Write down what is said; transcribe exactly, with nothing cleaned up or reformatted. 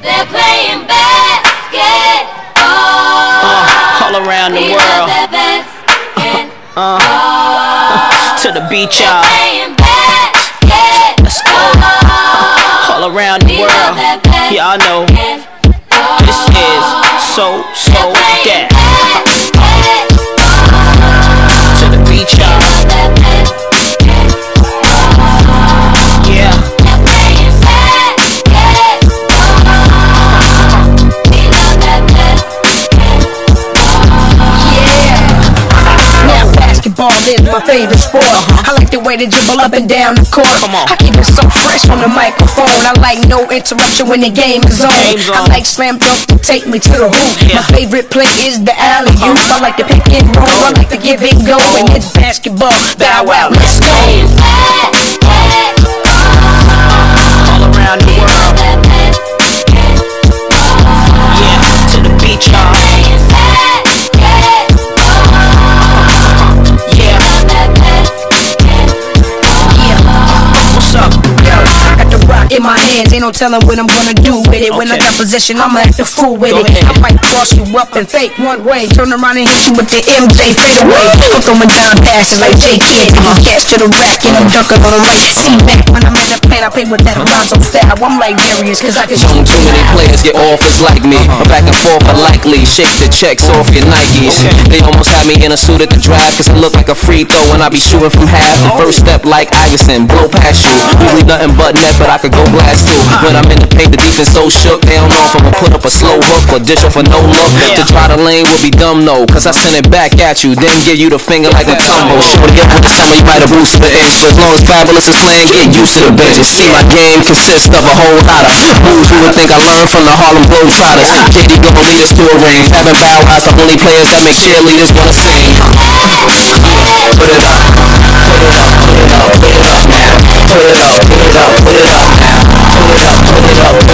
They're playing basketball. Uh, all around the we world. Love basketball. Uh, to the beach, y'all. Let's go. All around the world. Y'all know this is so, so that. To the beach, y'all. Yeah. Basketball is my favorite sport. I like the way they dribble up and down the court. I keep it so fresh on the microphone. I like no interruption when the game is on. I like slam dunk to take me to the hoop. My favorite play is the alley-oop. I like the pick and roll. I like to give it go. And it's basketball. Bow wow, let's go. All around the world. Yeah, to the beach, y'all. In my hands, ain't no telling what I'm gonna do with it. When I got possession, I'ma act the fool with it. I might cross you up and fake one way, turn around and hit you with the M J fade away. I'm throwing down passes like J K. Taking catch to the rack and I'm dunking on right. See back when I'm in the plane, I play with that Alonzo style. I'm like Darius, cause I can shoot. Too many players get offers like me. I'm back and forth, I likely shake the checks off your Nikes. They almost had me in a suit at the drive, cause I look like a free throw when I be shooting from half. The first step like Iverson, blow past you. Usually nothing but net, but I could go blast too. When I'm in the paint, the defense so shook. They don't know if I'ma put up a slow hook or dish off for no look. To try the lane would be dumb, no, cause I send it back at you, then give you the finger like a combo. Sure to get with the summer, you might have boosted the inch. As long as fabulous is slang, get used to the benches. See, my game consists of a whole lot of moves you would think I learned from the Harlem Globetrotters. J D gonna lead us to a ring. Having Bow Wow's the only players that make cheerleaders wanna sing. Yeah, put it up, put it up, put it up, put it up now. Put it up, put it up, put it up now. Put it up, put it up.